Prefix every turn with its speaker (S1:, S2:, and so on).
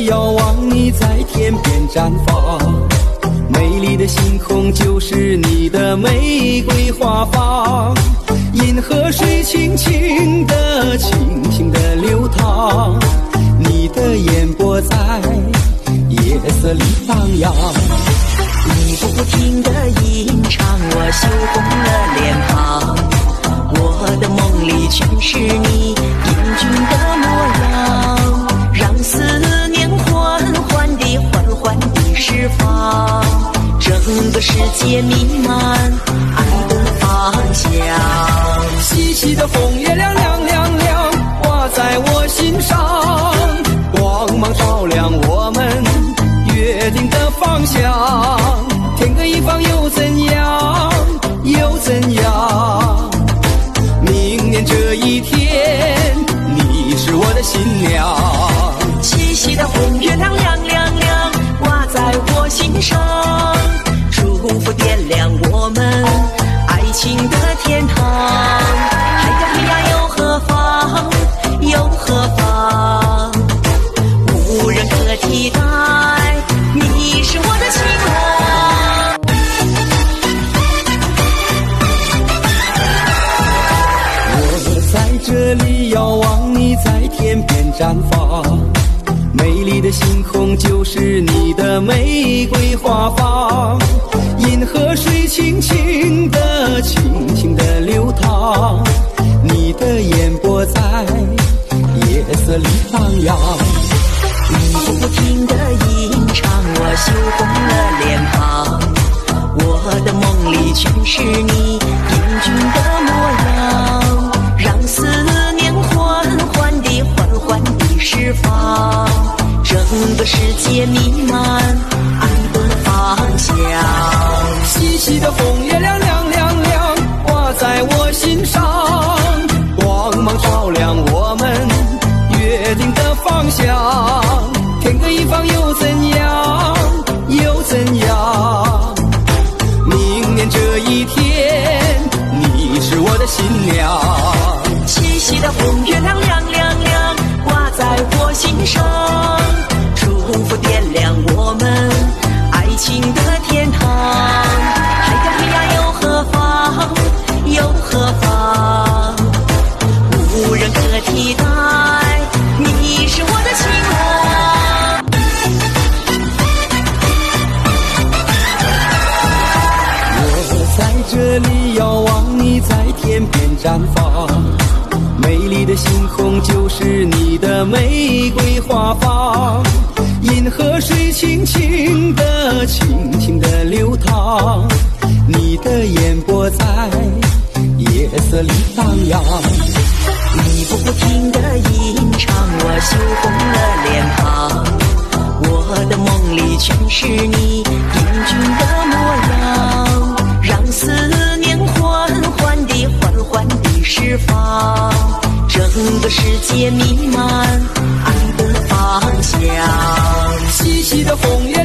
S1: 遥望你在天边绽放，美丽的星空就是你的玫瑰花放，银河水轻轻地流淌，你的眼波在夜色里荡漾。
S2: 你不停地吟唱，我羞红了脸庞，我的梦里全是你英俊的模样，让思念缓缓地释放，整个世界弥漫爱的芳香。
S1: 细细的红月亮亮亮亮挂在我心上，光芒照亮我们约定的方向，天各一方又怎样又怎样，明年这一天你是我的新娘。
S2: 细细的红月亮亮亮亮挂在我心上，祝福点亮我们爱情的天堂。海呀海呀又何方又何方，无人可替代，你是我的情郎。
S1: 我在这里遥望你在天边绽放，美丽的星空就是你的玫瑰花放，银河水轻轻地流淌，你的眼波在夜色里荡漾。
S2: 你不停地吟唱，我羞红了脸庞，我的梦里全是你英俊的模样，让思念缓缓地释放，整个世界弥漫爱的芳香。
S1: 细细的红月亮亮亮亮挂在我心上，光芒照亮我们约定的方向，天各一方又怎样又怎样，明年这一天你是我的新娘。
S2: 细细的红月亮亮亮亮挂在我心上，祝福点亮我们爱情的天堂。海呀海呀又何方又何方，无人可替代，你是我的情郎。
S1: 我在这里遥望你在天边绽放，美丽的星空就是你的玫瑰花放，银河水轻轻地流淌，你的眼波在夜色里荡漾。
S2: 你不停地吟唱，我羞红了脸庞，我的梦里全是你英俊的模样，让思念缓缓地释放，整个世界弥漫爱的芳香。
S1: 细细的红